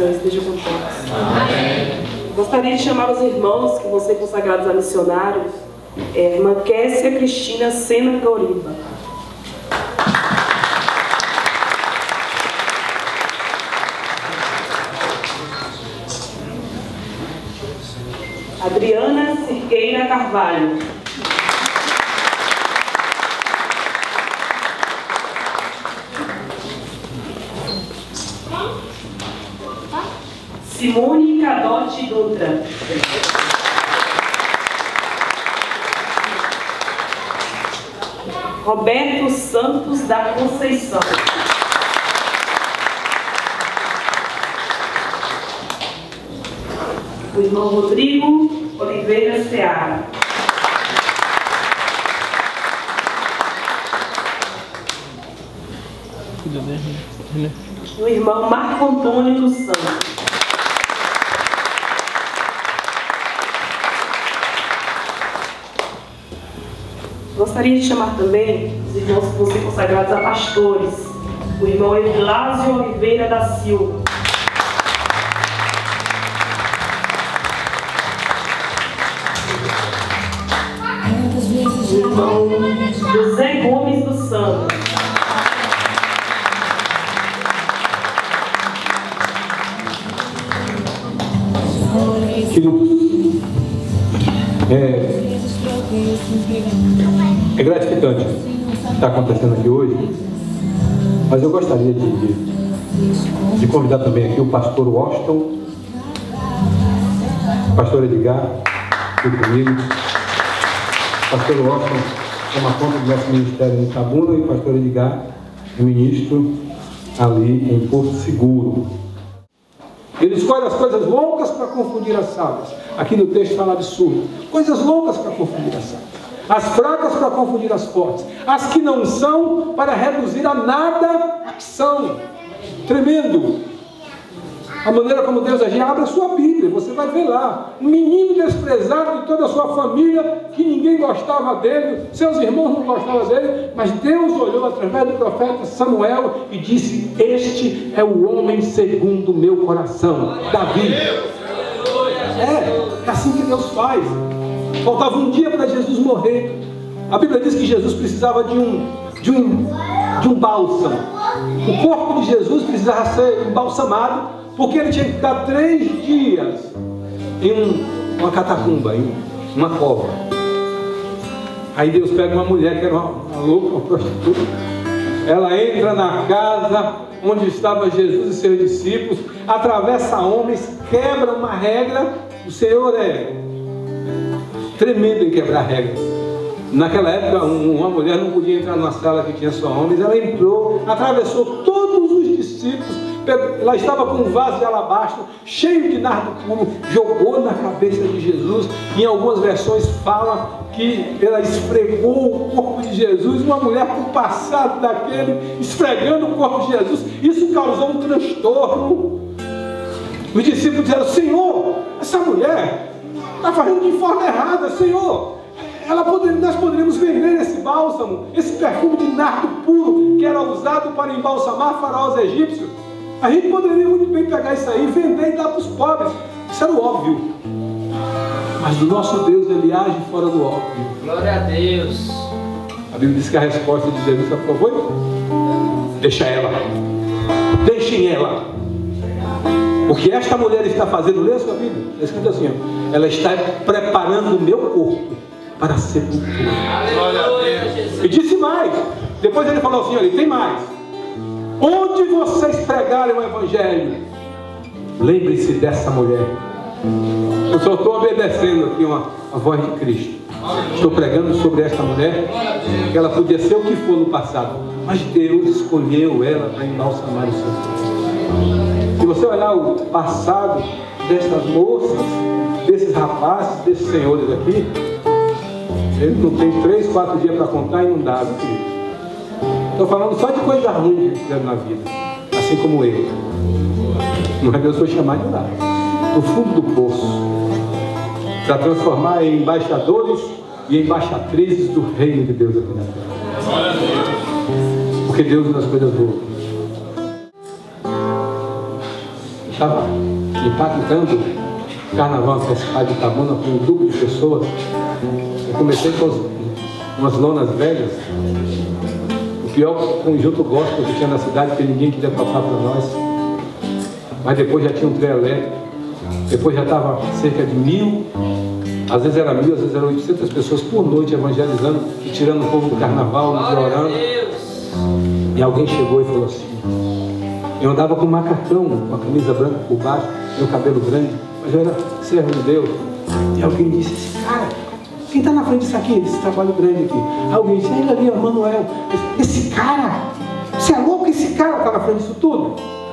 Senhor esteja com todos. Amém. Gostaria de chamar os irmãos que vão ser consagrados a missionário. Irmã Kessia Cristina Sena Gauriba. Adriana Cirqueira Carvalho. Simone Cadotti Dutra. Roberto Santos da Conceição. O irmão Rodrigo Oliveira Seara. O irmão Marco Antônio dos Santos. Gostaria de chamar também os irmãos que vão ser consagrados a pastores. O irmão Evilásio Oliveira da Silva. O irmão José Gomes dos Santos. Queridos, é gratificante o que está acontecendo aqui hoje, mas eu gostaria de convidar também aqui o pastor Washington, o pastor Edgar, aqui comigo. O pastor Washington toma conta do nosso ministério em Itabuna e o pastor Edgar é ministro ali em Porto Seguro. Ele escolhe as coisas loucas para confundir as sábias. Aqui no texto fala absurdo. Coisas loucas para confundir as sábias. As fracas para confundir as fortes. As que não são para reduzir a nada a que são. Tremendo. A maneira como Deus agia. Abra a sua Bíblia, você vai ver lá. Um menino desprezado de toda a sua família, que ninguém gostava dele, seus irmãos não gostavam dele, mas Deus olhou através do profeta Samuel e disse: este é o homem segundo o meu coração, Davi. É assim que Deus faz. Faltava um dia para Jesus morrer. A Bíblia diz que Jesus precisava de um bálsamo. O corpo de Jesus precisava ser embalsamado, porque ele tinha que ficar 3 dias em uma catacumba, em uma cova. Aí Deus pega uma mulher que era uma louca, uma prostituta. Ela entra na casa onde estava Jesus e seus discípulos, atravessa homens, quebra uma regra. O Senhor é tremendo em quebrar regras. Naquela época, uma mulher não podia entrar numa sala que tinha só homens. Ela entrou, atravessou todos os discípulos. Ela estava com um vaso de alabastro cheio de nardo puro, jogou na cabeça de Jesus. Em algumas versões fala que ela esfregou o corpo de Jesus. Uma mulher com o passado daquele, esfregando o corpo de Jesus. Isso causou um transtorno. Os discípulos disseram: Senhor, essa mulher está fazendo de forma errada. Senhor, nós poderíamos vender esse bálsamo, esse perfume de nardo puro que era usado para embalsamar faraós egípcios. A gente poderia muito bem pegar isso aí, vender e dar para os pobres. Isso era o óbvio. Mas do nosso Deus, Ele age fora do óbvio. Glória a Deus. A Bíblia diz que a resposta de Jesus foi: deixa ela. Deixem ela. O que esta mulher está fazendo, lê a sua Bíblia. Está escrito assim: ó, ela está preparando o meu corpo para a sepultura. E disse mais. Depois ele falou assim: olha, tem mais. Onde vocês pregarem o Evangelho, lembre-se dessa mulher. Eu só estou obedecendo aqui a voz de Cristo. Estou pregando sobre esta mulher, que ela podia ser o que for no passado, mas Deus escolheu ela para embalsamar o seu corpo. Se você olhar o passado destas moças, desses rapazes, desses senhores aqui, ele não tem 3, 4 dias para contar e não dá, viu, querido? Estou falando só de coisa ruim que eles fizeram na vida, assim como eu. Mas Deus foi chamar de lá, do fundo do poço, para transformar em embaixadores e embaixatrizes do reino de Deus aqui na terra. Porque Deus nas coisas boas. estava impactando o carnaval antecipado de Itabuna com um grupo de pessoas. Eu comecei com umas lonas velhas, o pior conjunto gospel que tinha na cidade, porque ninguém queria tocar para nós. Mas depois já tinha um trio elétrico, depois já estava cerca de 1.000, às vezes era 1.000, às vezes eram 800 pessoas por noite evangelizando e tirando o povo do carnaval, nos orando. E alguém chegou e falou assim, eu andava com um macacão, com a camisa branca por baixo, meu cabelo grande, mas eu era servo de Deus. E alguém disse, esse cara, quem está na frente disso aqui, desse trabalho grande aqui? Alguém disse, ele ali, Manuel. Esse cara, você é louco, esse cara está na frente disso tudo?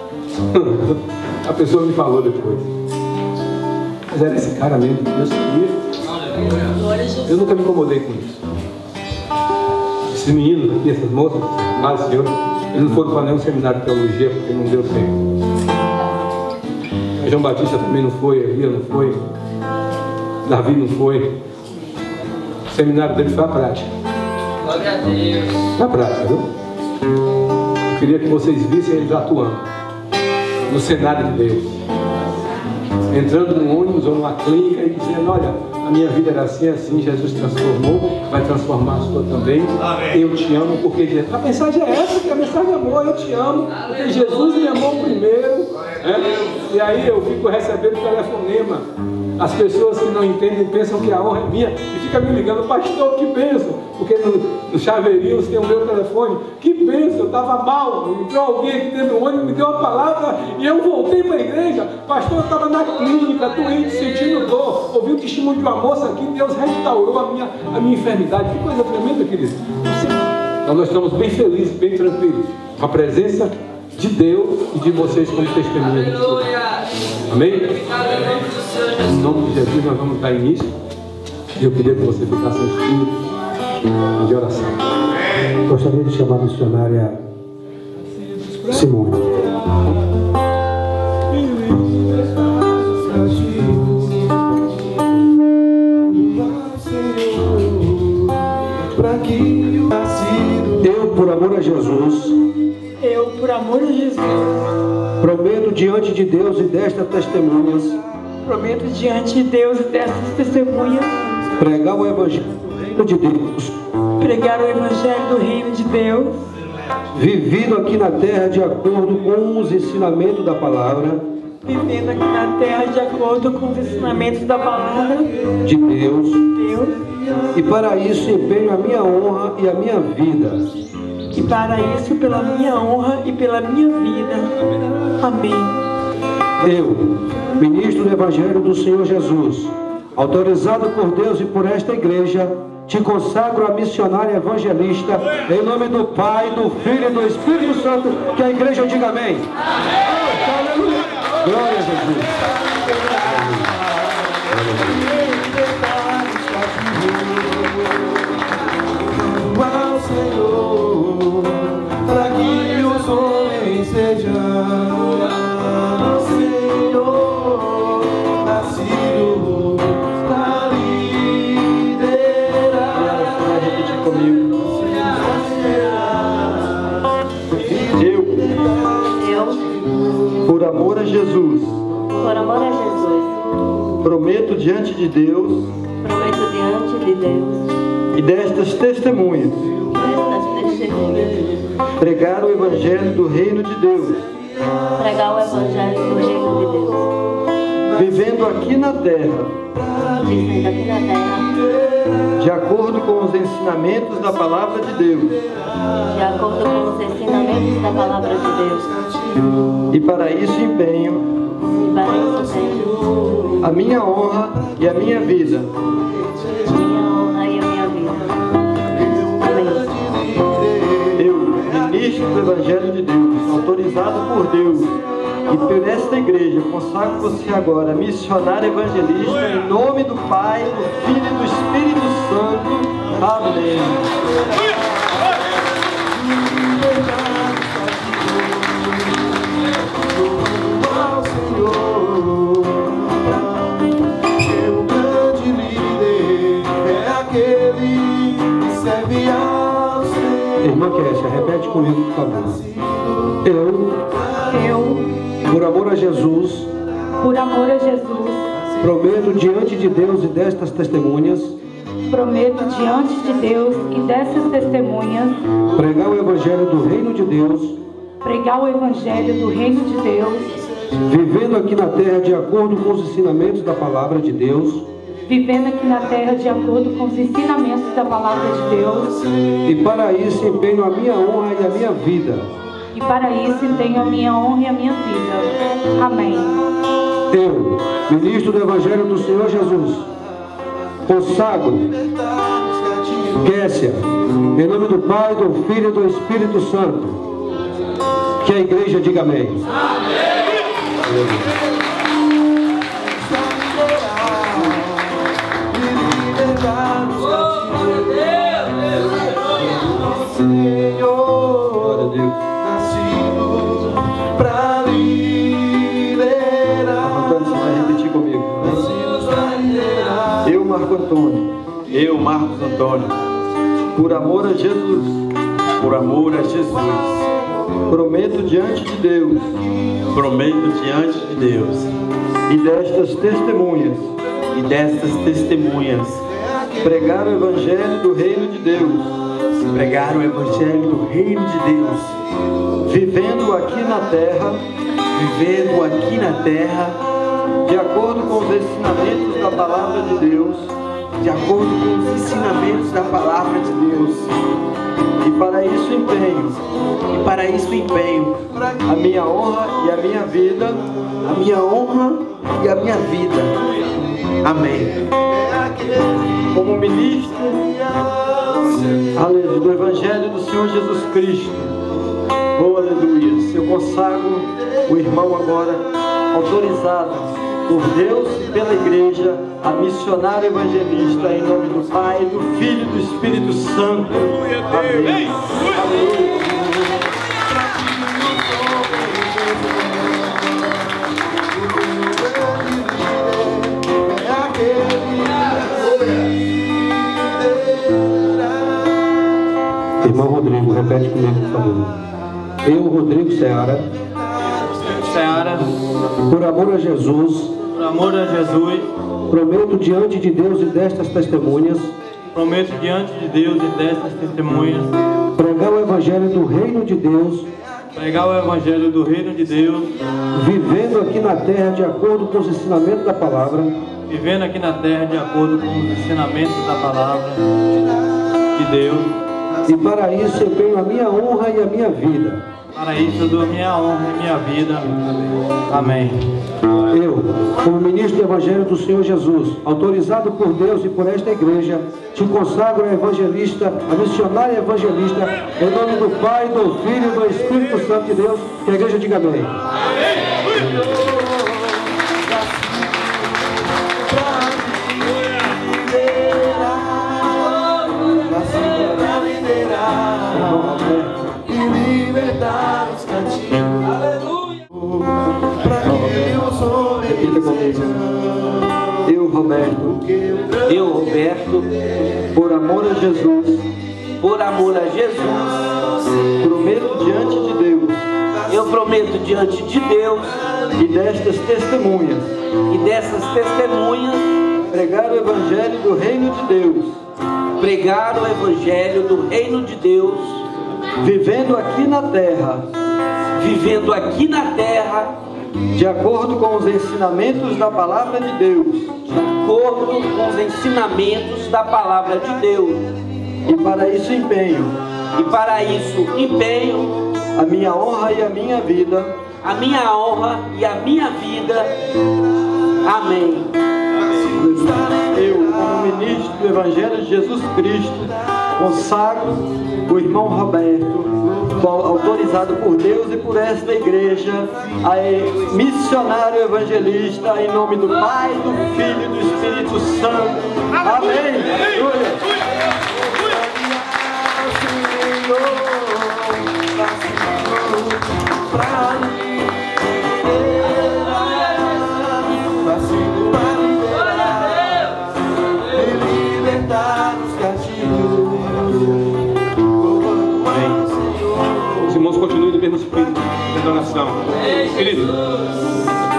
A pessoa me falou depois. Mas era esse cara mesmo que Deus queria. Eu nunca me incomodei com isso. Esses meninos aqui, essas moças, lá, senhor, eles não foram para nenhum seminário de teologia porque não deu tempo. João Batista também não foi, Elia não foi, Davi não foi. O seminário dele foi a prática. Glória a Deus. Foi a prática, viu? Eu queria que vocês vissem eles atuando no cenário de Deus. Entrando num ônibus ou numa clínica e dizendo, olha, a minha vida era assim, assim, Jesus transformou, vai transformar a sua também. Amém. Eu te amo, porque a mensagem é essa, que a mensagem é amor, eu te amo, porque Jesus me amou primeiro. E aí eu fico recebendo telefonema. As pessoas que não entendem pensam que a honra é minha e fica me ligando, pastor, que bênção, porque no Chaveirinhos tem o meu telefone, que bênção, eu estava mal, entrou alguém aqui dentro do ônibus, me deu uma palavra e eu voltei para a igreja, pastor, eu estava na clínica, doente, sentindo dor, ouvi um testemunho de uma moça aqui, Deus restaurou a minha enfermidade. Que coisa tremenda, querido. Então nós estamos bem felizes, bem tranquilos, com a presença de Deus e de vocês como testemunhas. Amém? Em nome de Jesus nós vamos dar início. E eu queria que você ficasse no espírito de oração. Gostaria de chamar a missionária Simone. Eu, por amor a Jesus, prometo diante de Deus e destas testemunhas, pregar o Evangelho do Reino de Deus, vivido aqui na terra de acordo com os ensinamentos da palavra, de Deus, e para isso empenho a minha honra e a minha vida. Amém. Eu, ministro do Evangelho do Senhor Jesus, autorizado por Deus e por esta igreja, te consagro a missionária evangelista, em nome do Pai, do Filho e do Espírito Santo, que a igreja diga amém. Aleluia. Glória a Jesus. Ao Senhor, para que os homens sejam Senhor, nascido para liderar. Repetir comigo. Eu, por amor a Jesus, prometo diante de Deus, e destas testemunhas, pregar o Evangelho do Reino de Deus, vivendo aqui na terra, de acordo com os ensinamentos da palavra de Deus, e para isso empenho a minha honra e a minha vida. Ministro do Evangelho de Deus, autorizado por Deus e por esta igreja, consagro você agora, missionário evangelista, em nome do Pai, do Filho e do Espírito Santo. Amém. Ao Senhor, seu grande líder é aquele que serve ao Senhor. Irmã Kécia, repete comigo, por favor. Eu, por amor a Jesus, Jesus, por amor a Jesus, prometo diante de Deus e destas testemunhas prometo diante de Deus e dessas testemunhas pregar o Evangelho do Reino de Deus, pregar o Evangelho do Reino de Deus, vivendo aqui na terra de acordo com os ensinamentos da Palavra de Deus, vivendo aqui na terra de acordo com os ensinamentos da Palavra de Deus, e para isso empenho a minha honra e a minha vida. e para isso empenho a minha honra e a minha vida. Amém. Eu, ministro do Evangelho do Senhor Jesus, consagro Kessia, em nome do Pai, do Filho e do Espírito Santo. Que a igreja diga amém. Glória a Deus. Antônio, você vai repetir comigo. Eu, Marco Antônio. Eu, Marcos Antônio, Por amor a Jesus, por amor a Jesus, prometo diante de Deus prometo diante de Deus e destas testemunhas pregar o Evangelho do Reino de Deus, pregar o Evangelho do Reino de Deus, vivendo aqui na terra de acordo com os ensinamentos da Palavra de Deus, de acordo com os ensinamentos da Palavra de Deus, e para isso empenho a minha honra e a minha vida, Amém. como ministro do Evangelho do Senhor Jesus Cristo. Oh, aleluia. Eu consagro o irmão agora, autorizado por Deus e pela igreja, a missionário evangelista, em nome do Pai, do Filho e do Espírito Santo. Amém. Aleluia. Irmão Rodrigo, repete comigo, por favor. Eu, Rodrigo Seara, por amor a Jesus, prometo diante de Deus e destas testemunhas pregar o Evangelho do Reino de Deus, vivendo aqui na terra de acordo com os ensinamentos da Palavra, de Deus, e para isso empenho a minha honra e a minha vida. para isso eu dou a minha honra e minha vida. Amém. Eu, como ministro do Evangelho do Senhor Jesus, autorizado por Deus e por esta igreja, te consagro a evangelista, a missionária evangelista, em nome do Pai, do Filho e do Espírito Santo de Deus. Que a igreja diga amém. Repita comigo. Eu, Roberto, por amor a Jesus, prometo diante de Deus, e dessas testemunhas, pregar o Evangelho do Reino de Deus, vivendo aqui na terra, de acordo com os ensinamentos da Palavra de Deus, e para isso empenho a minha honra e a minha vida, Amém. Eu, como ministro do Evangelho de Jesus Cristo, consagro o irmão Roberto, autorizado por Deus e por esta igreja, a missionário evangelista, em nome do Pai, do Filho e do Espírito Santo. Amém. Aleluia. Os irmãos continuem no mesmo espírito de adoração. Querido,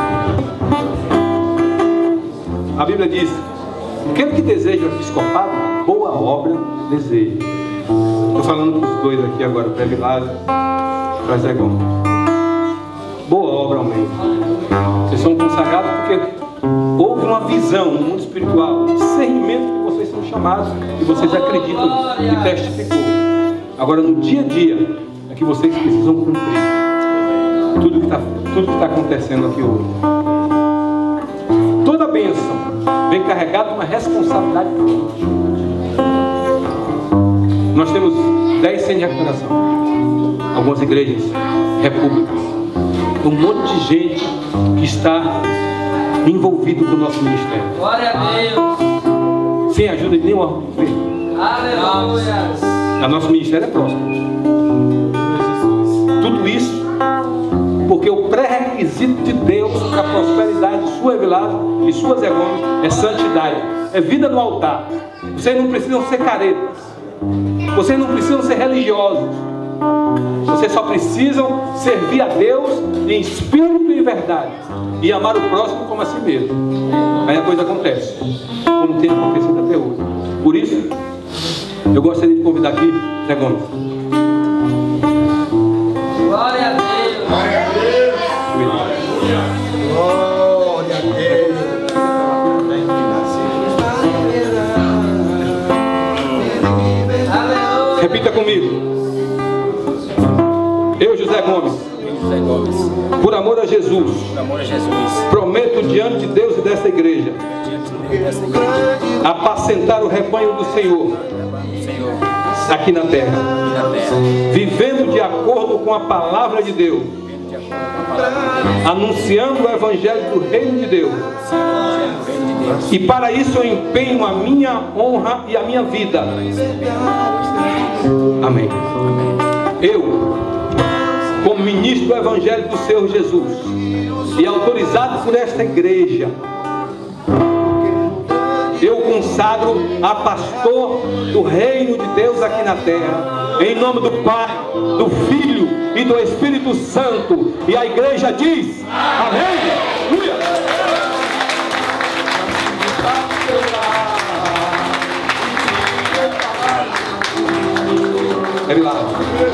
Bíblia diz: aquele que deseja o episcopado, boa obra deseja. Estou falando para os dois aqui agora, para Vilário e para Zé Gomes. Boa obra aumenta. Vocês são consagrados porque houve uma visão no mundo espiritual, um discernimento que vocês são chamados e vocês acreditam e testificou. Agora no dia a dia é que vocês precisam cumprir tudo que está acontecendo aqui hoje. Toda bênção vem carregada de uma responsabilidade. Nós temos 10 centros de recuperação, algumas igrejas, repúblicas, um monte de gente que está envolvido com o nosso ministério. Glória a Deus. Sem a ajuda de nenhum órgão do governo. Aleluia. O nosso ministério é próspero. Tudo isso porque o pré-requisito de Deus para a prosperidade sua, Evilásio, e sua, Zé Gomes, é santidade, é vida no altar. Vocês não precisam ser caretas, vocês não precisam ser religiosos, vocês só precisam servir a Deus em espírito e verdade e amar o próximo como a si mesmo. Aí a coisa acontece, como tem acontecido até hoje. Por isso, eu gostaria de convidar aqui Zé Gomes. Glória a Deus. Glória a Deus. Repita comigo. Eu, José Gomes, por amor a Jesus, prometo diante de Deus e desta igreja apacentar o rebanho do Senhor aqui na terra, vivendo de acordo com a palavra de Deus, anunciando o evangelho do reino de Deus. E para isso eu empenho a minha honra e a minha vida. Amém. Eu, como ministro do evangelho do Senhor Jesus e autorizado por esta igreja, eu consagro a pastor do reino de Deus aqui na terra, em nome do Pai, do Filho e do Espírito Santo. E a igreja diz: amém. Aleluia. É lá.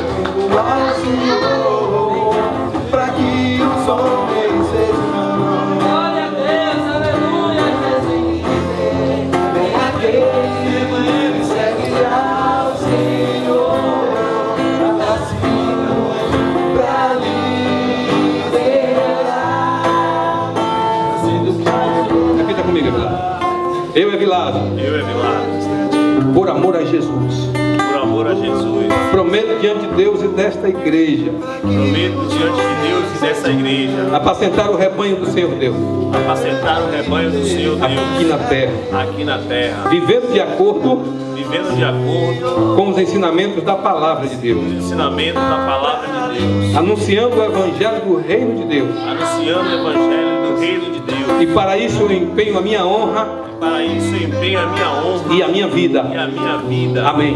Para que os homens sejam. Glória a Deus, aleluia, Jesus. Vem aquele que segue ao Senhor, para liderar. Repita comigo, Evilásio. Eu, Evilásio, por amor a Jesus, prometo diante de Deus e desta igreja apacentar o rebanho do Senhor Deus aqui na terra, vivendo de acordo com os ensinamentos da palavra de Deus, anunciando o evangelho do reino de Deus. E para isso eu empenho a minha honra e a minha vida. Amém.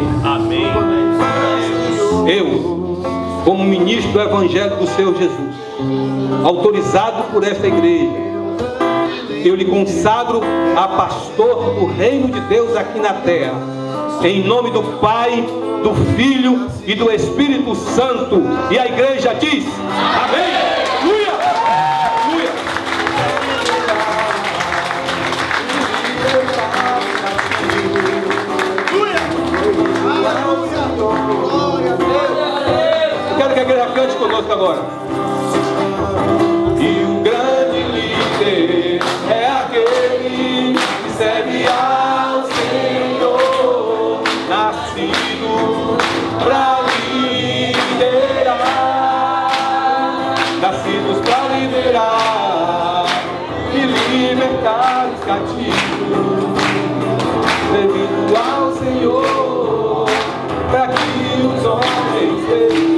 Eu, como ministro do evangelho do Senhor Jesus, autorizado por esta igreja, eu lhe consagro a pastor do reino de Deus aqui na terra, em nome do Pai, do Filho e do Espírito Santo. E a igreja diz: amém. Aleluia. Eu quero que a igreja cante conosco agora. E o grande líder é aquele que serve ao Senhor, nascido para liderar, nascidos para liderar e libertar os cativos, servindo ao Senhor, para que os homens vejam.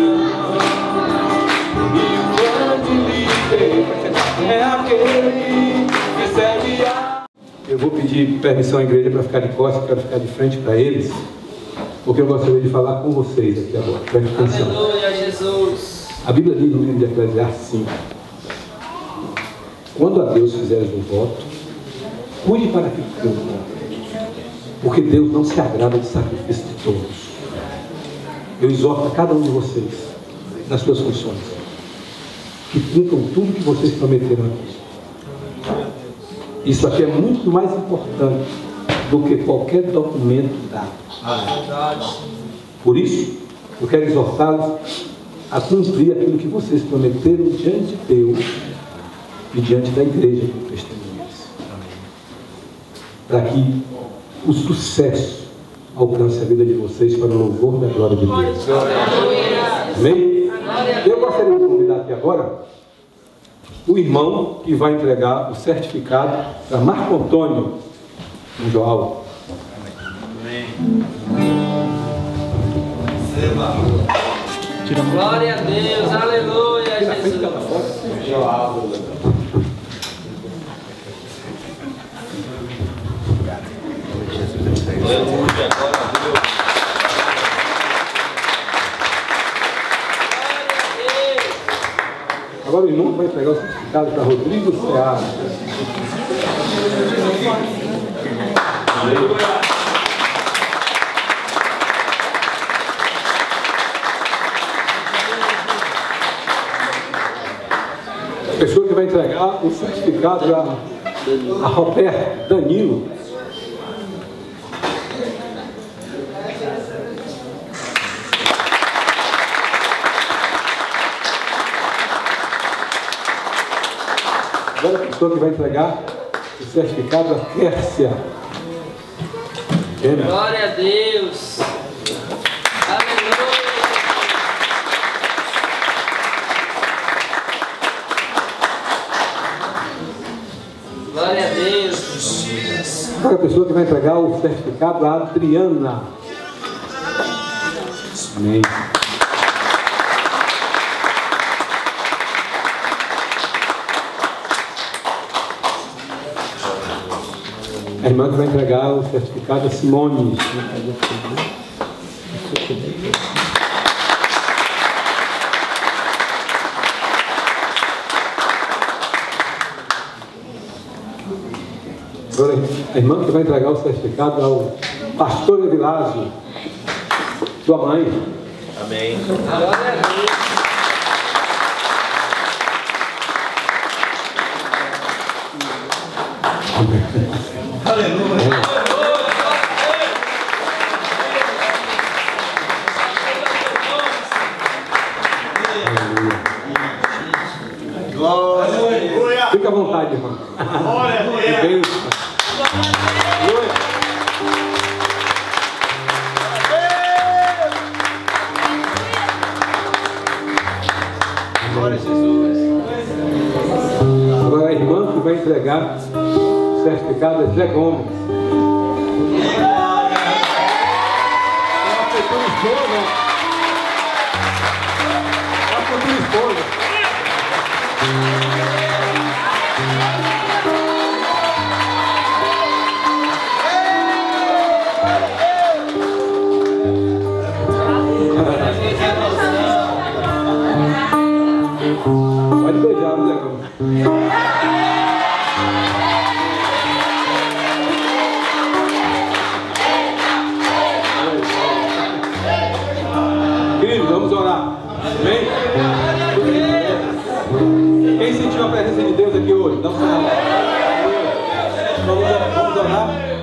E o grande líder é aquele que serve a... Eu vou pedir permissão à igreja para ficar de costas, quero ficar de frente para eles, porque eu gostaria de falar com vocês aqui agora. Preste atenção. Aleluia, Jesus. A Bíblia diz no livro de Eclesiastes assim: quando a Deus fizeres um voto, cuide para que Deus morra. Porque Deus não se agrada de sacrifício de todos. Eu exorto a cada um de vocês, nas suas funções, que cumpram tudo que vocês prometeram aqui. Isso aqui é muito mais importante do que qualquer documento dado. Por isso, eu quero exortá-los a cumprir aquilo que vocês prometeram diante de Deus e diante da igreja de testemunhas. Para que o sucesso alcance a vida de vocês para o louvor da glória de Deus. Amém? Eu gostaria de convidar aqui agora o irmão que vai entregar o certificado para Marco Antônio João. Glória a Deus, aleluia, Jesus. Agora o irmão vai entregar o certificado para Rodrigo Seara. A pessoa que vai entregar o certificado a Roberto Danilo. Agora a pessoa que vai entregar o certificado a Kércia. Glória a Deus. Aleluia. Glória a Deus. Agora a pessoa que vai entregar o certificado a Adriana. Amém. A irmã que vai entregar o certificado a Simone. Agora, a irmã que vai entregar o certificado ao pastor Evilásio, sua mãe. Amém. Glória a Deus. Aleluia. Glória. Fica à vontade, irmão. Glória a Deus. Glória a Jesus. Agora a irmã que vai entregar o certificado é Zé Gomes. A futura esposa. A futura esposa. Pode beijar, Zé Gomes. Queridos, vamos orar. Amém? Quem sentiu a presença de Deus aqui hoje? Dá um sinal. Vamos orar.